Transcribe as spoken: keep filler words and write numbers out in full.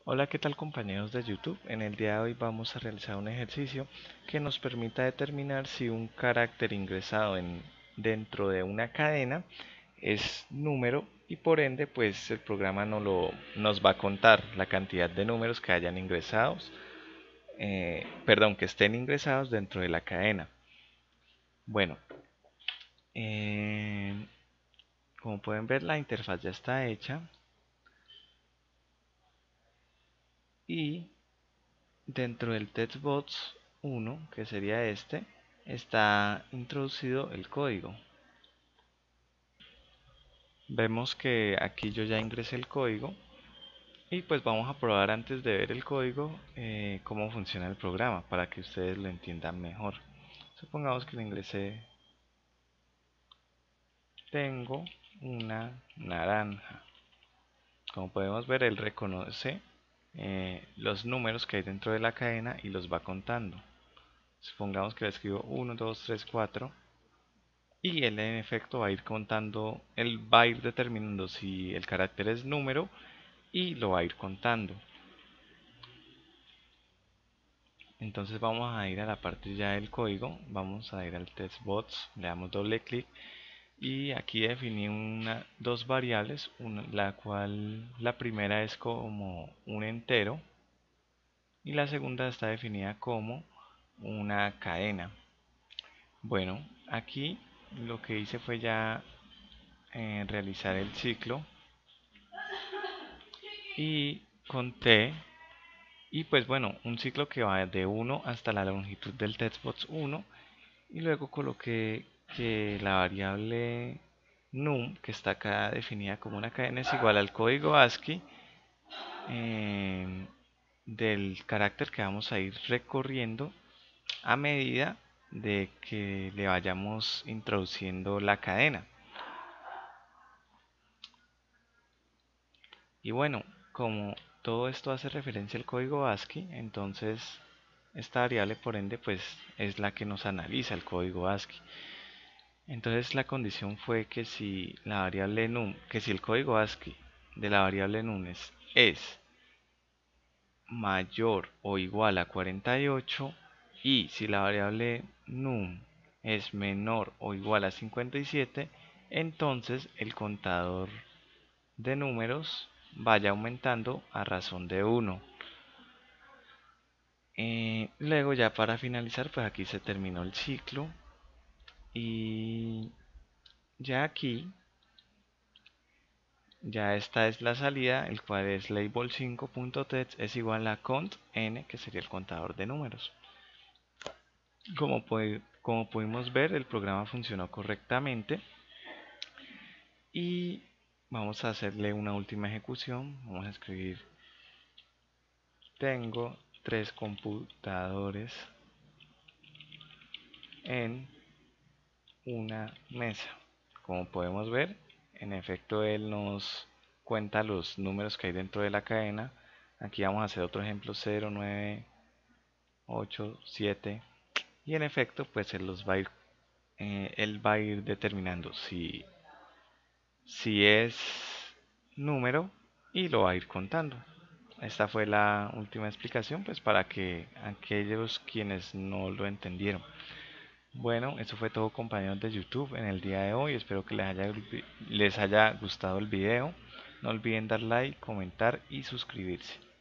Hola, ¿qué tal compañeros de YouTube? En el día de hoy vamos a realizar un ejercicio que nos permita determinar si un carácter ingresado en, dentro de una cadena es número y por ende pues el programa no lo, nos va a contar la cantidad de números que hayan ingresados, eh, perdón, que estén ingresados dentro de la cadena. Bueno, eh, como pueden ver la interfaz ya está hecha y dentro del textbox uno, que sería este, está introducido el código. Vemos que aquí yo ya ingresé el código y pues vamos a probar antes de ver el código eh, cómo funciona el programa para que ustedes lo entiendan mejor. Supongamos que lo ingresé. Tengo una naranja. Como podemos ver, él reconoce eh, los números que hay dentro de la cadena y los va contando. Supongamos que le escribo uno, dos, tres, cuatro. Y él en efecto va a ir contando, él va a ir determinando si el carácter es número y lo va a ir contando. Entonces vamos a ir a la parte ya del código, vamos a ir al textbox, le damos doble clic y aquí definí una, dos variables, una, la cual la primera es como un entero y la segunda está definida como una cadena. Bueno, aquí lo que hice fue ya eh, realizar el ciclo y conté. Y pues bueno, un ciclo que va de uno hasta la longitud del textbox uno y luego coloqué que la variable num, que está acá definida como una cadena, es igual al código ASCII eh, del carácter que vamos a ir recorriendo a medida de que le vayamos introduciendo la cadena. Y bueno, como todo esto hace referencia al código ASCII, entonces esta variable por ende pues es la que nos analiza el código ASCII. Entonces la condición fue que si la variable num, que si el código ASCII de la variable num es, es mayor o igual a cuarenta y ocho y si la variable num es menor o igual a cincuenta y siete, entonces el contador de números vaya aumentando a razón de uno. Eh, luego ya para finalizar, pues aquí se terminó el ciclo y ya aquí, ya esta es la salida, el cual es label cinco.text es igual a cont n, que sería el contador de números. Como, como pudimos ver, el programa funcionó correctamente y vamos a hacerle una última ejecución. Vamos a escribir: tengo tres computadores en una mesa. Como podemos ver, en efecto él nos cuenta los números que hay dentro de la cadena. Aquí vamos a hacer otro ejemplo: cero, nueve, ocho, siete, y en efecto pues él los va a ir eh, él va a ir determinando si, si es número y lo va a ir contando. Esta fue la última explicación pues para que aquellos quienes no lo entendieron. Bueno, eso fue todo compañeros de YouTube en el día de hoy. Espero que les haya, les haya gustado el video. No olviden dar like, comentar y suscribirse.